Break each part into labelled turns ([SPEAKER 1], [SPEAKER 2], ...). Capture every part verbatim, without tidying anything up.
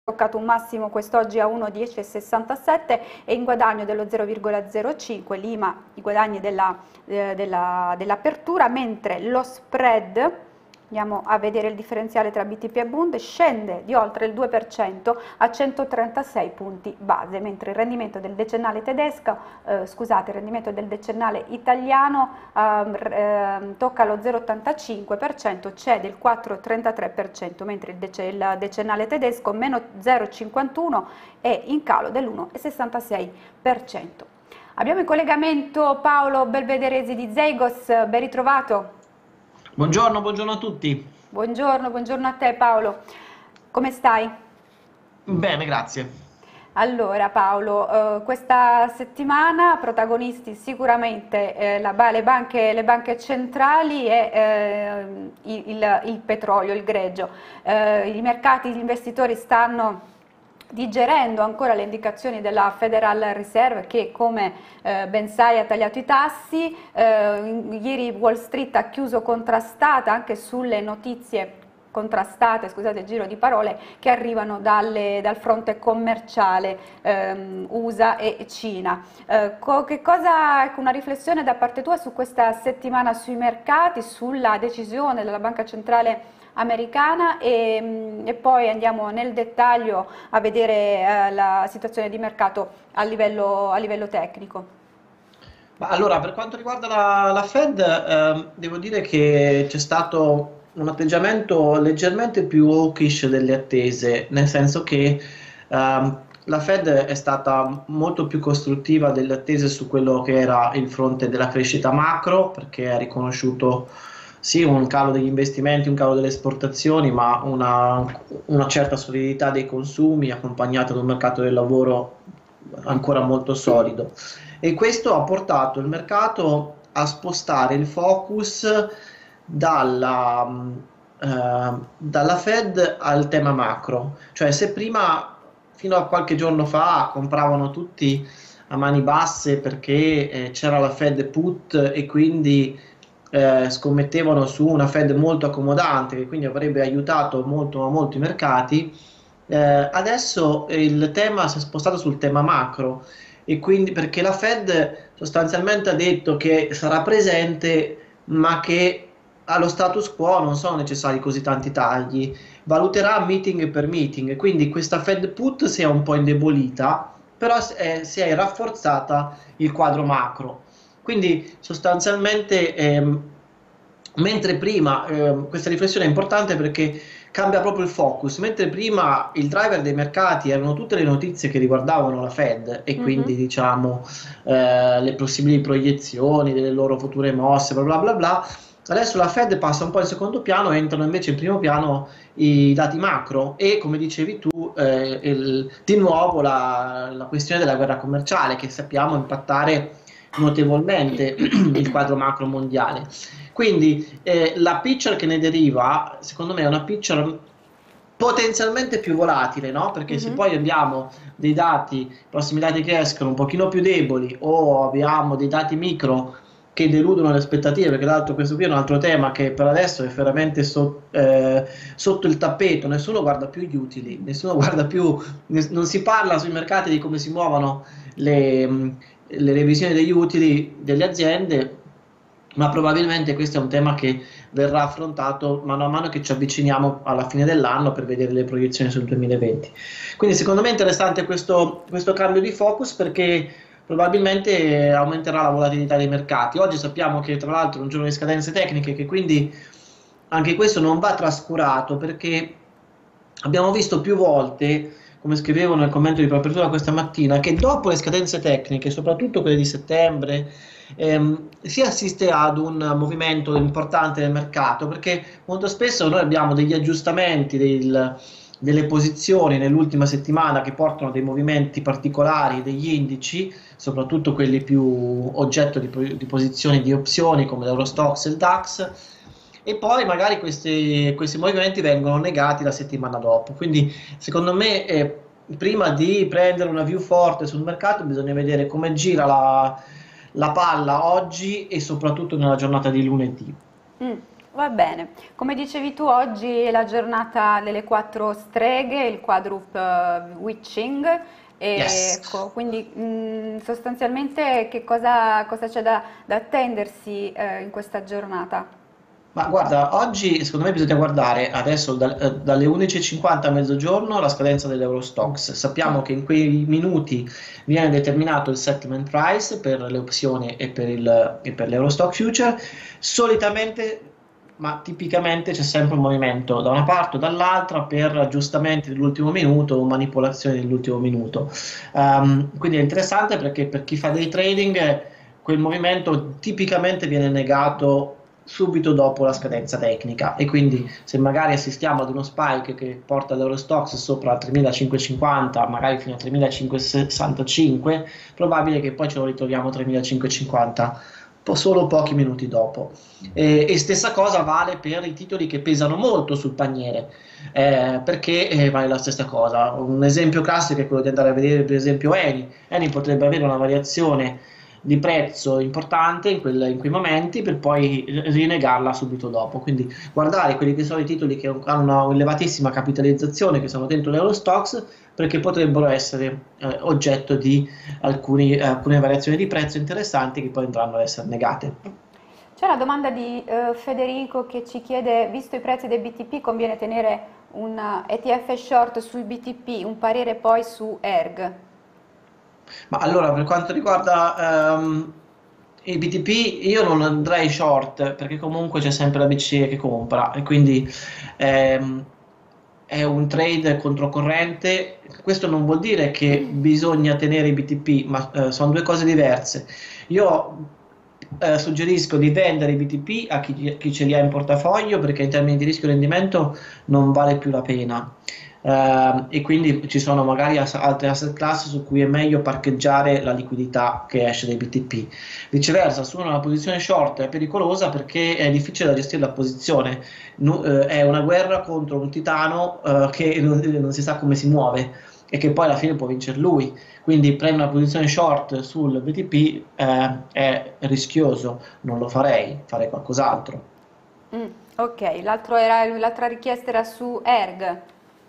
[SPEAKER 1] toccato un massimo quest'oggi a uno virgola dieci sessantasette e in guadagno dello zero virgola zero cinque, Lima i guadagni dell'apertura, della, dell mentre lo spread, andiamo a vedere il differenziale tra B T P e Bund, scende di oltre il due per cento a centotrentasei punti base, mentre il rendimento del decennale tedesco, eh, scusate, il rendimento del decennale italiano eh, eh, tocca lo zero virgola ottantacinque per cento, cede il quattro virgola trentatré per cento, mentre il, dec il decennale tedesco meno zero virgola cinquantuno è in calo dell'uno virgola sessantasei per cento. Abbiamo in collegamento Paolo Belvederesi di Zeigos, ben ritrovato.
[SPEAKER 2] Buongiorno, buongiorno a tutti.
[SPEAKER 1] Buongiorno, buongiorno a te Paolo. Come stai?
[SPEAKER 2] Bene, grazie.
[SPEAKER 1] Allora Paolo, eh, questa settimana protagonisti sicuramente eh, la, le, banche, le banche centrali e eh, il, il petrolio, il greggio. Eh, I mercati, gli investitori stanno digerendo ancora le indicazioni della Federal Reserve che, come eh, ben sai, ha tagliato i tassi. Eh, ieri Wall Street ha chiuso contrastata anche sulle notizie contrastate, scusate il giro di parole, che arrivano dalle, dal fronte commerciale ehm, U S A e Cina. Eh, co che cosa, ecco, una riflessione da parte tua su questa settimana sui mercati, sulla decisione della Banca Centrale americana e, e poi andiamo nel dettaglio a vedere eh, la situazione di mercato a livello, a livello tecnico.
[SPEAKER 2] Ma allora, per quanto riguarda la, la Fed, eh, devo dire che c'è stato un atteggiamento leggermente più hawkish delle attese, nel senso che eh, la Fed è stata molto più costruttiva delle attese su quello che era il fronte della crescita macro, perché ha riconosciuto sì un calo degli investimenti, un calo delle esportazioni, ma una, una certa solidità dei consumi accompagnata da un mercato del lavoro ancora molto solido. E questo ha portato il mercato a spostare il focus dalla, eh, dalla Fed al tema macro. Cioè, se prima, fino a qualche giorno fa, compravano tutti a mani basse perché eh, c'era la Fed put e quindi Eh, scommettevano su una Fed molto accomodante che quindi avrebbe aiutato molto, molto i mercati, eh, adesso il tema si è spostato sul tema macro, e quindi perché la Fed sostanzialmente ha detto che sarà presente ma che allo status quo non sono necessari così tanti tagli, valuterà meeting per meeting, quindi questa Fed put si è un po' indebolita, però eh, si è rafforzata il quadro macro. Quindi sostanzialmente, ehm, mentre prima, ehm, questa riflessione è importante perché cambia proprio il focus, mentre prima il driver dei mercati erano tutte le notizie che riguardavano la Fed e quindi
[SPEAKER 1] Mm-hmm.
[SPEAKER 2] diciamo eh, le possibili proiezioni delle loro future mosse, bla bla bla bla, adesso la Fed passa un po' in secondo piano, entrano invece in primo piano i dati macro e, come dicevi tu, eh, il, di nuovo la, la questione della guerra commerciale che sappiamo impattare notevolmente il quadro macro mondiale. Quindi eh, la picture che ne deriva, secondo me, è una picture potenzialmente più volatile, no? Perché
[SPEAKER 1] Mm-hmm.
[SPEAKER 2] se poi abbiamo dei dati, i prossimi dati che escono un pochino più deboli, o abbiamo dei dati micro che deludono le aspettative, perché l'altro, questo qui è un altro tema che per adesso è veramente so, eh, sotto il tappeto, nessuno guarda più gli utili, nessuno guarda più, non si parla sui mercati di come si muovono le le revisioni degli utili delle aziende, ma probabilmente questo è un tema che verrà affrontato mano a mano che ci avviciniamo alla fine dell'anno per vedere le proiezioni sul duemilaventi. Quindi secondo me è interessante questo, questo cambio di focus perché probabilmente aumenterà la volatilità dei mercati. Oggi sappiamo che tra l'altro è un giorno di scadenze tecniche, che quindi anche questo non va trascurato, perché abbiamo visto più volte, come scrivevo nel commento di apertura questa mattina, che dopo le scadenze tecniche, soprattutto quelle di settembre, ehm, si assiste ad un movimento importante del mercato, perché molto spesso noi abbiamo degli aggiustamenti del, delle posizioni nell'ultima settimana che portano a dei movimenti particolari degli indici, soprattutto quelli più oggetto di, di posizioni di opzioni come l'Eurostoxx e il DAX, e poi magari questi, questi movimenti vengono negati la settimana dopo. Quindi secondo me eh, prima di prendere una view forte sul mercato bisogna vedere come gira la, la palla oggi e soprattutto nella giornata di lunedì.
[SPEAKER 1] Mm. Va bene, come dicevi tu, oggi è la giornata delle quattro streghe, il quadruple eh, witching, e
[SPEAKER 2] Yes.
[SPEAKER 1] ecco, quindi mh, sostanzialmente che cosa, cosa c'è da, da attendersi eh, in questa giornata?
[SPEAKER 2] Ma guarda, oggi secondo me bisogna guardare adesso dal- eh, dalle undici e cinquanta a mezzogiorno la scadenza dell'Eurostoxx. Sappiamo che in quei minuti viene determinato il settlement price per le opzioni e per il- e per l'Eurostock Future. Solitamente, ma tipicamente c'è sempre un movimento da una parte o dall'altra per aggiustamenti dell'ultimo minuto o manipolazioni dell'ultimo minuto. Ehm, quindi è interessante perché per chi fa dei trading eh, quel movimento tipicamente viene negato subito dopo la scadenza tecnica e quindi se magari assistiamo ad uno spike che porta l'Eurostoxx sopra tremilacinquecentocinquanta, magari fino a tremilacinquecentosessantacinque, è probabile che poi ce lo ritroviamo a tremilacinquecentocinquanta po- solo pochi minuti dopo. E, e stessa cosa vale per i titoli che pesano molto sul paniere, eh, perché eh, vale la stessa cosa. Un esempio classico è quello di andare a vedere per esempio Eni. Eni potrebbe avere una variazione di prezzo importante in, quel- in quei momenti per poi rinegarla subito dopo. Quindi guardare quelli che sono i titoli che hanno una elevatissima capitalizzazione, che sono dentro l'Eurostoxx, perché potrebbero essere eh, oggetto di alcuni- eh, alcune variazioni di prezzo interessanti che poi andranno ad essere negate.
[SPEAKER 1] C'è una domanda di eh, Federico che ci chiede, visto i prezzi dei B T P, conviene tenere un eh, E T F short sui B T P, un parere poi su E R G?
[SPEAKER 2] Ma allora, per quanto riguarda ehm, i B T P, io non andrei short perché comunque c'è sempre la B C E che compra e quindi ehm, è un trade controcorrente. Questo non vuol dire che bisogna tenere i B T P, ma eh, sono due cose diverse. Io eh, suggerisco di vendere i B T P a chi, chi ce li ha in portafoglio perché in termini di rischio rendimento non vale più la pena. Eh, e quindi ci sono magari as- altre asset class su cui è meglio parcheggiare la liquidità che esce dai B T P. Viceversa, su una posizione short è pericolosa perché è difficile da gestire la posizione. Nu- eh, è una guerra contro un titano eh, che non, non si sa come si muove e che poi alla fine può vincere lui. Quindi prendere una posizione short sul B T P eh, è rischioso, non lo farei, farei qualcos'altro.
[SPEAKER 1] Mm, ok, l'altro era- l'altra richiesta era su E R G.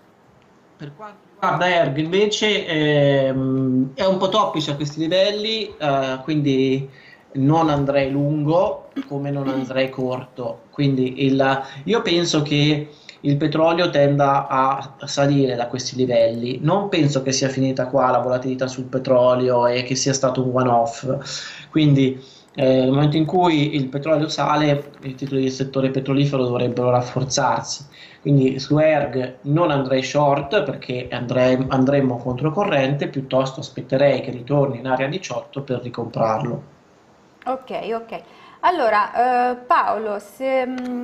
[SPEAKER 2] Per quanto riguarda Erg invece ehm, è un po' toppice a questi livelli, eh, quindi non andrei lungo come non andrei corto. Quindi il- io penso che il petrolio tenda a salire da questi livelli. Non penso che sia finita qua la volatilità sul petrolio e che sia stato un one-off. Quindi eh, nel momento in cui il petrolio sale, i titoli del settore petrolifero dovrebbero rafforzarsi. Quindi su Erg non andrei short perché andrei- andremmo controcorrente, piuttosto aspetterei che ritorni in area diciotto per ricomprarlo.
[SPEAKER 1] Ok, ok. Allora, eh, Paolo, se,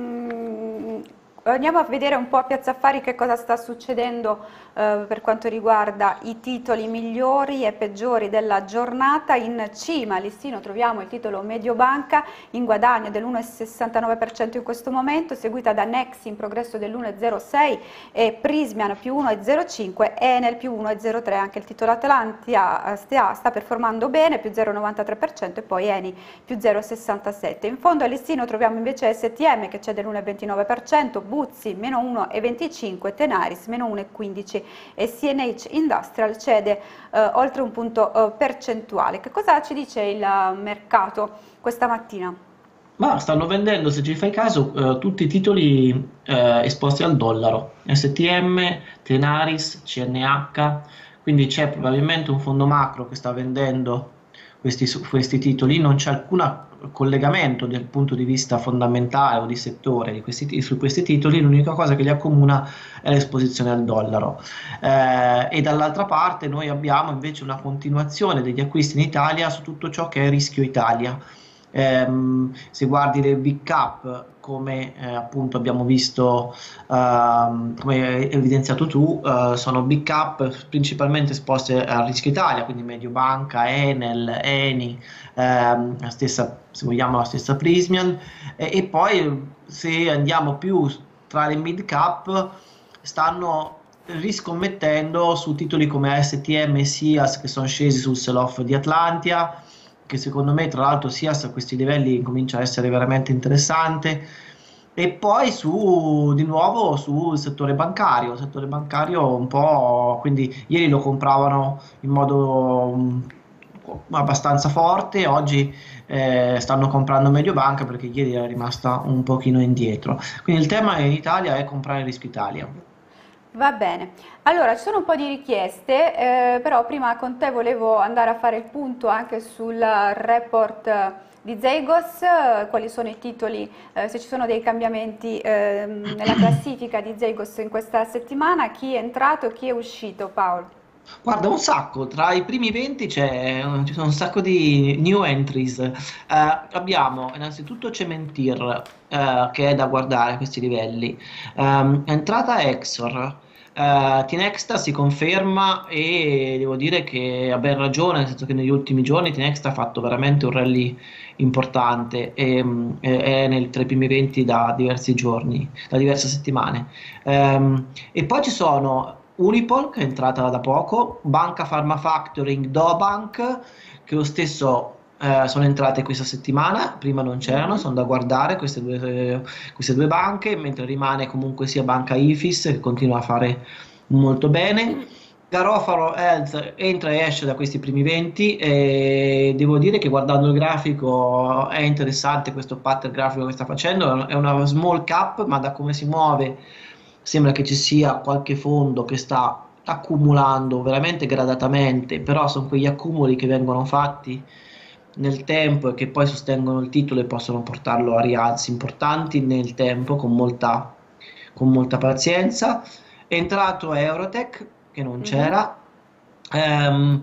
[SPEAKER 1] mm, andiamo a vedere un po' a Piazza Affari che cosa sta succedendo eh, per quanto riguarda i titoli migliori e peggiori della giornata. In cima al listino troviamo il titolo Mediobanca in guadagno dell'uno virgola sessantanove per cento in questo momento, seguita da Nexi in progresso dell'uno virgola zero sei e Prismian più uno virgola zero cinque e Enel più uno virgola zero tre. Anche il titolo Atlantia eh, sta, sta performando bene, più zero virgola novantatré per cento, e poi Eni più zero virgola sessantasette. In fondo al listino troviamo invece S T M che c'è dell'uno virgola ventinove per cento, Buzzi meno uno virgola venticinque per cento, Tenaris meno uno virgola quindici per cento e C N H Industrial cede eh, oltre un punto eh, percentuale. Che cosa ci dice il eh, mercato questa mattina?
[SPEAKER 2] Ma stanno vendendo, se ci fai caso, eh, tutti i titoli eh, esposti al dollaro, S T M, Tenaris, C N H, quindi c'è probabilmente un fondo macro che sta vendendo questi, su- questi titoli, non c'è alcun collegamento dal punto di vista fondamentale o di settore di questi ti- su questi titoli, l'unica cosa che li accomuna è l'esposizione al dollaro. Eh, e dall'altra parte noi abbiamo invece una continuazione degli acquisti in Italia su tutto ciò che è rischio Italia. Ehm, se guardi le big cap, come eh, appunto abbiamo visto, ehm, come hai evidenziato tu, eh, sono big cap principalmente esposte al rischio Italia, quindi Mediobanca, Enel, Eni, ehm, la stessa, se vogliamo, la stessa Prismian, e, e poi se andiamo più tra le mid cap, stanno riscommettendo su titoli come A S T M e SIAS che sono scesi sul sell-off di Atlantia, che secondo me tra l'altro SIAS a questi livelli comincia a essere veramente interessante. E poi su, di nuovo sul settore bancario, il settore bancario un po', quindi ieri lo compravano in modo mm, abbastanza forte, oggi eh, stanno comprando Mediobanca perché ieri era rimasta un pochino indietro. Quindi il tema in Italia è comprare Risk Italia.
[SPEAKER 1] Va bene, allora ci sono un po' di richieste, eh, però prima con te volevo andare a fare il punto anche sul report eh, di Zegos, eh, quali sono i titoli, eh, se ci sono dei cambiamenti ehm, nella classifica di Zegos in questa settimana, chi è entrato e chi è uscito, Paolo?
[SPEAKER 2] Guarda, un sacco, tra i primi venti c'è, ci sono un sacco di new entries. Eh, abbiamo innanzitutto Cementir, eh, che è da guardare a questi livelli. Ehm, entrata Exor, eh, Tinexta si conferma e devo dire che ha ben ragione, nel senso che negli ultimi giorni Tinexta ha fatto veramente un rally importante e, mm, e- è nel, tra i primi venti da diversi giorni, da diverse settimane. Ehm, e poi ci sono Unipol, che è entrata da poco, Banca Pharma Factoring, Dobank, che lo stesso eh, sono entrate questa settimana, prima non c'erano,
[SPEAKER 1] Mhm.
[SPEAKER 2] sono da guardare queste due, eh, queste due banche, mentre rimane comunque sia Banca Ifis, che continua a fare molto bene. Garofalo Health entra e esce da questi primi venti e devo dire che guardando il grafico è interessante questo pattern grafico che sta facendo, è una small cap, ma da come si muove sembra che ci sia qualche fondo che sta accumulando veramente gradatamente, però sono quegli accumuli che vengono fatti nel tempo e che poi sostengono il titolo e possono portarlo a rialzi importanti nel tempo con molta, con molta pazienza. È entrato Eurotech, che non
[SPEAKER 1] Mhm.
[SPEAKER 2] c'era, ehm,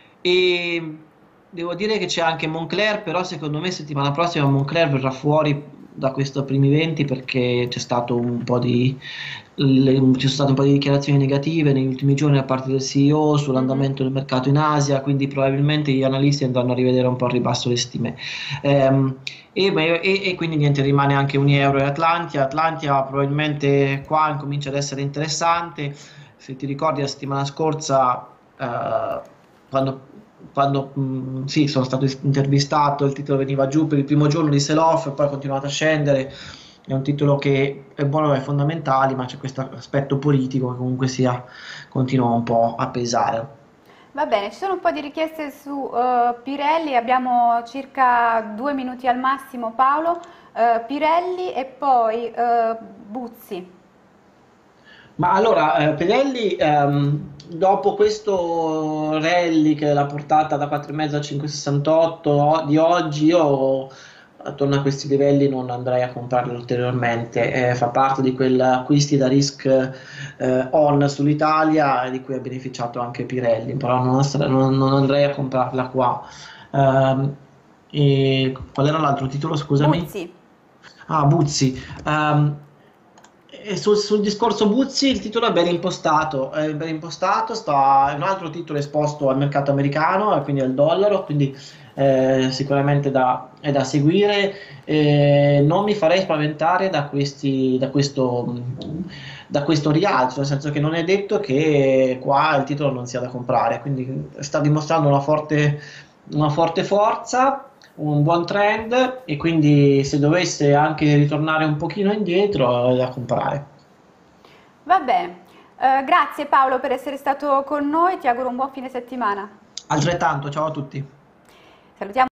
[SPEAKER 2] e devo dire che c'è anche Moncler, però secondo me settimana prossima Moncler verrà fuori da questo primi venti perché c'è stato un po' di, le- ci sono state un po' di dichiarazioni negative negli ultimi giorni da parte del C E O
[SPEAKER 1] Mhm.
[SPEAKER 2] sull'andamento del mercato in Asia, quindi probabilmente gli analisti andranno a rivedere un po' al ribasso le stime. Ehm, e, beh, e- e quindi niente, rimane anche Unieuro e Atlantia. Atlantia probabilmente qua incomincia ad essere interessante. Se ti ricordi la settimana scorsa, eh, quando, quando, mh, sì, sono stato intervistato, il titolo veniva giù per il primo giorno di sell-off e poi è continuato a scendere. È un titolo che è buono ai fondamentali, ma c'è questo aspetto politico che comunque sia, continua un po' a pesare.
[SPEAKER 1] Va bene, ci sono un po' di richieste su eh, Pirelli, abbiamo circa due minuti al massimo, Paolo. Eh, Pirelli e poi eh, Buzzi.
[SPEAKER 2] Ma allora, eh, Pirelli, ehm, dopo questo rally che l'ha portata da quattro virgola cinque a cinque virgola sessantotto o- di oggi, io attorno a questi livelli non andrei a comprarlo ulteriormente. Eh, fa parte di quegli acquisti da risk eh, on sull'Italia di cui ha beneficiato anche Pirelli, però non, non- non andrei a comprarla qua. Ehm, e qual era l'altro titolo, scusami?
[SPEAKER 1] Buzzi.
[SPEAKER 2] Ah, Buzzi. Ehm, e sul, sul discorso Buzzi il titolo è ben impostato, è ben impostato, sta, è un altro titolo esposto al mercato americano e quindi al dollaro, quindi eh, sicuramente da, è da seguire. Eh, non mi farei spaventare da, questi, da, questo, mh, da questo rialzo, nel senso che non è detto che qua il titolo non sia da comprare, quindi sta dimostrando una forte, una forte forza, un buon trend e quindi se dovesse anche ritornare un pochino indietro è da comprare.
[SPEAKER 1] Va bene. Eh, grazie Paolo per essere stato con noi, ti auguro un buon fine settimana.
[SPEAKER 2] Altrettanto, ciao a tutti.
[SPEAKER 1] Salutiamo